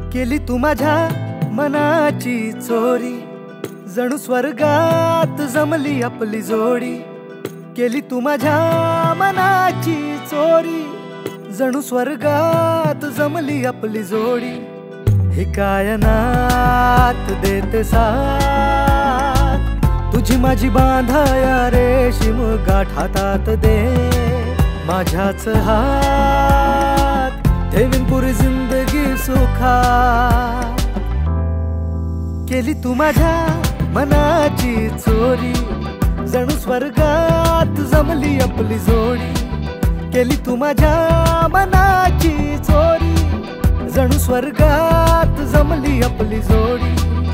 केली तू माझ्या मनाची चोरी, जणू स्वर्गात जमली आपली जोडी। केली तू माझ्या मनाची चोरी, जणू स्वर्गात जमली आपली जोडी। ही कायनात देते साथ, तुझी माझी बांधाया रेशीम गाठ हातात दे। माझ्याच हात ठेवीन पुरी जिंदगी सुखात। केली तू माझ्या मनाची चोरी, जणू स्वर्गात जमली आपली जोडी। केली तू माझ्या मनाची चोरी, जणू स्वर्गात जमली आपली जोडी।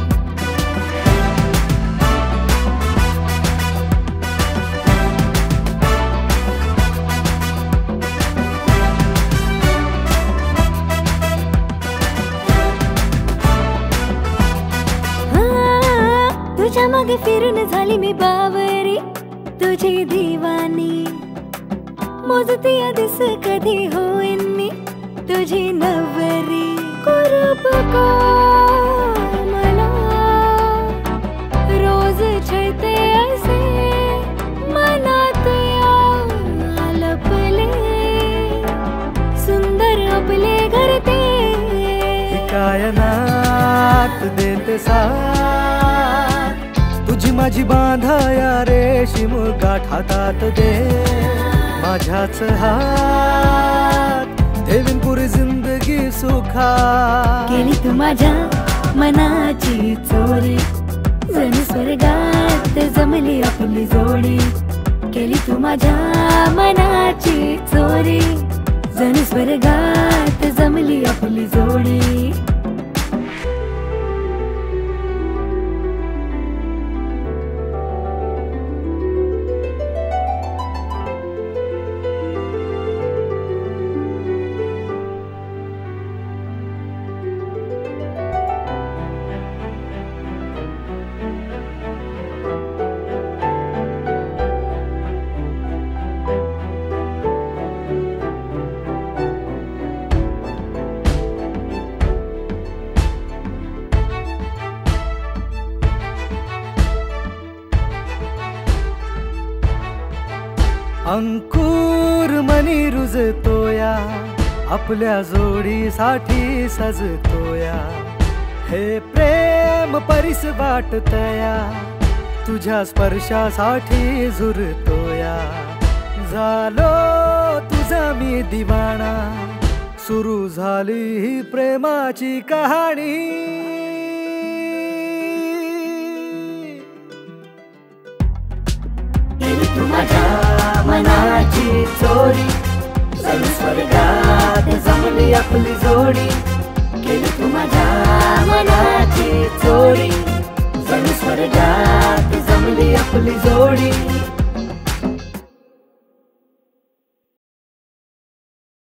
तुझ्या मागे फिरून झाली मी बावरी, तुझी दिवानी। मोजती दिस कधी होईन मी तुझी नवरी। कुरूप को मला रोज छळते असे मनात लपले, सुंदर आपले घर ते। कायनात देते साथ, तुझी माझी बांधाया रेशीम गाठ हातात दे। माझ्याच हात ठेवीन पुरी जिंदगी सुखात। केली तू माझ्या मनाची चोरी, जणू स्वर्गात जमली आपली जोडी। केली तू माझ्या मनाची चोरी, जणू स्वर्गात जमली आपली जोडी। अंकुर मनी रुजतोया, आपल्या जोडीसाठी सजतोया। हे प्रेम परिस वाटतया, तुझ्या स्पर्शासाठी झुरतोया। झालो तुझा मी दिवाणा, सुरू झाली ही प्रेमाची कहाणी। मनाची चोरी, जणू स्वर्गात जमली आपली जोडी। केली तू माझ्या मनाची चोरी, जणू स्वर्गात जमली आपली जोडी।